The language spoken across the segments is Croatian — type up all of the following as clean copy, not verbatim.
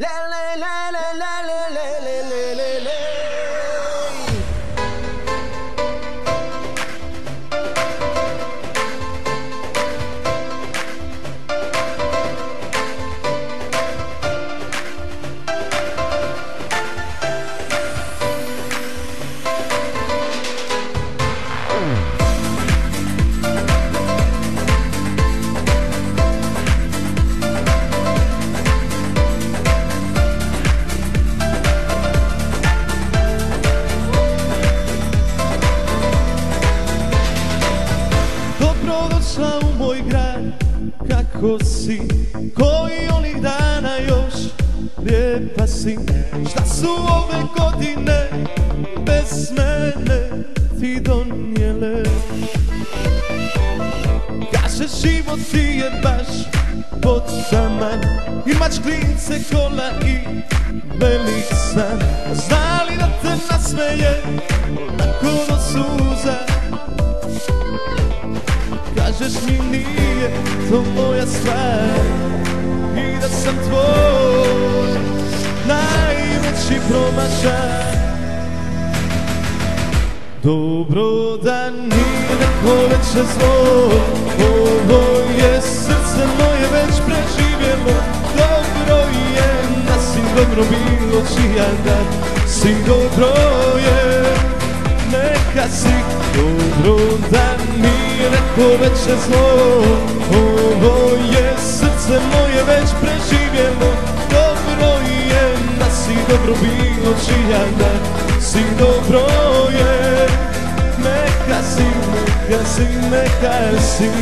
Dobrodošla u moj grad, kako si, koji onih dana još lijepa si. Šta su ove godine bez mene ti donijele? Kaže život ti je baš potaman, imaš klince, kola i velik san. Znali da te nasmeje tako do suza? Kažeš mi nije to moja stvar i da sam tvoj najveći promašaj. Dobro da nije neko veće zlo, ovo je srce moje već preživjelo. Dobro je da si dobro bilo čija dan, si dobro je, neka si. Dobro da nije neko veće zlo, ovo je srce moje već preživjelo. Dobro je da si dobro bilo čija dan, si dobro je, neka si, neka si, neka si.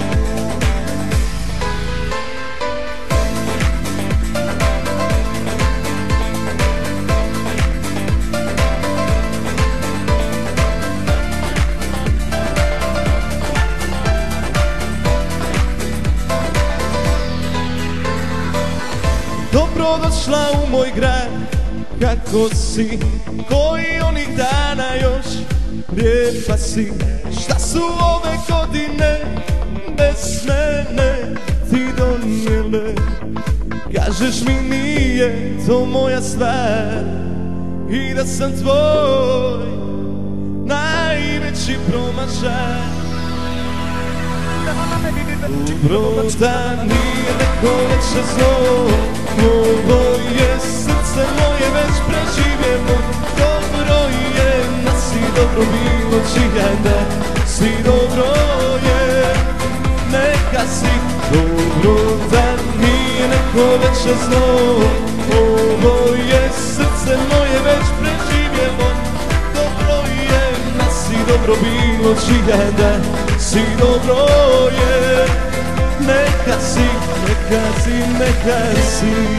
Dobrodošla u moj grad, kako si, koji onih dana još lijepa si. Šta su ove godine bez mene ti donijele? Kažeš mi nije to moja stvar i da sam tvoj najveći promašaj. Dobro da nije neko veće zlo, ovo je srce moje već preživjelo. Dobro je da si dobro bilo čija dan, si dobro je, neka si. Dobro da nije neko veće zlo, ovo je srce moje već preživjelo. Dobro je da si dobro bilo čija dan, si dobro je, neka si, neka si, neka si.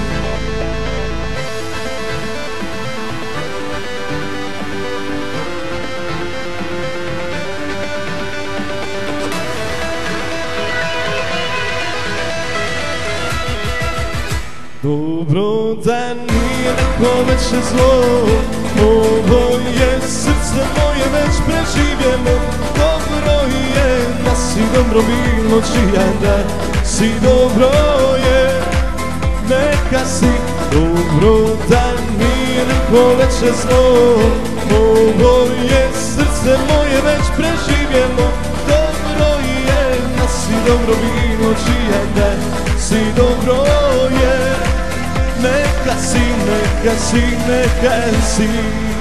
Dobro da nije neko veće zlo, ovo je srce moje već preživjelo. Dobro je da si dobro bilo čija dan, si dobro je, neka si. Dobro da nije neko veće zlo, ovo je srce moje već preživjelo. Dobro je da si dobro bilo čija dan, si dobro je, neka si, neka si, neka si.